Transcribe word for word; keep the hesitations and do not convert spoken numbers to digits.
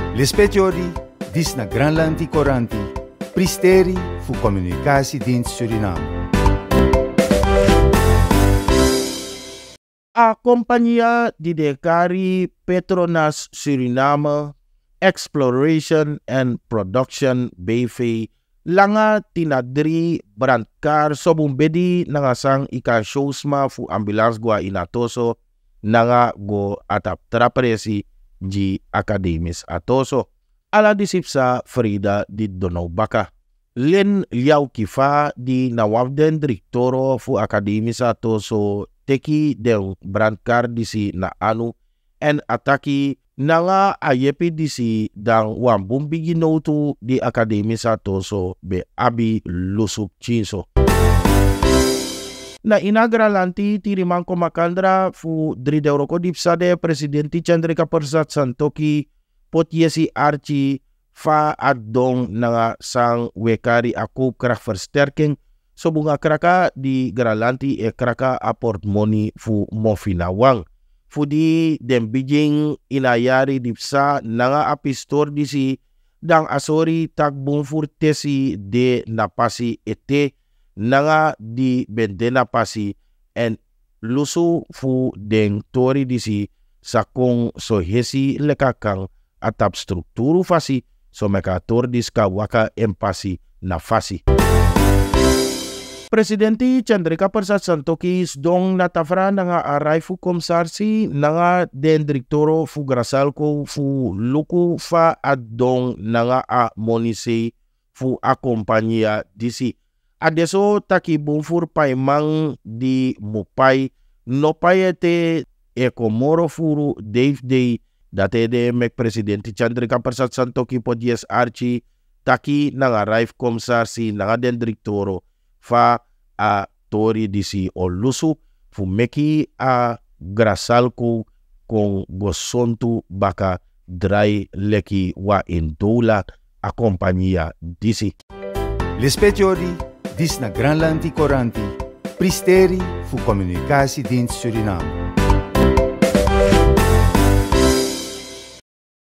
L'espetiori dis na Granlandi Coranti, pristeri fu Communicatiedienst Suriname. A companhia de decari Petronas Suriname Exploration and Production B V langa tinadri brandkar sobumbedi nangasang ika showsma fu ambulance gua inatoso nanga go atap trapresi di akademis atoso ala disipsa Frida di Donobaka len liau kifa di nawabden direktoro fu akademis atoso teki del brandkar disi na anu en ataki nanga ayepi disi dang wambumbi ginoutu di akademi satoso be abi lusuk chinso. Na inagralanti tirimang komakandra fu dri deuroko dipsade presidenti Chandrika Persat Santoki potiesi archi fa adong nanga sang wekari aku krak versterking so bunga kraka di gralanti e kraka aport moni fu mofinawang. Fudi dem bijing inayari dipsa nanga apistor disi dang asori tagbung furtesi de napasi ete nanga di bende napasi en lusu fu deng tori disi sakong so hesi lekakang atap strukturu fasi so mekator diska waka empasi na fasi. Presidenti Chandrika Persat Santoki dong natafra nga aray fu komsarsi nga den direktoro fu grasalko fu luku fa adong nga a monise fu akompanya disi. Adeso taki bumfur paimang di mupay no payete ekomoro furu Dave Day date de mek Presidenti Chandrika Persat Santoki podies archi taki nga aray fu komsarsi nga den direktoro fa a tori disi o lusu fu meki a grasalku kong gosontu baka dry leki wa indola a kompanya disi. L'espetiori dis na Granlandi Coranti, pristeri fu Communicatiedienst Suriname.